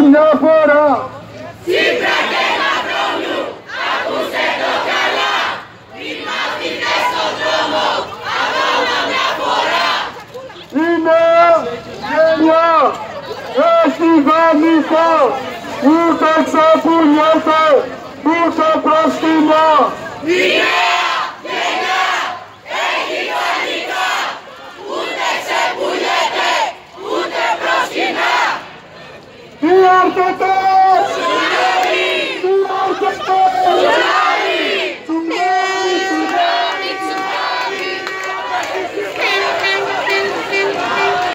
Μια φορά Τσίπρα και Μαυρόγλου, ακούσε το καλά. Μην μάθετε στον δρόμο, ακόμα μια φορά. είναι γενιά, έχει δομηθώ, ούτε ξεπουλιέται, ούτε προσκυνώ.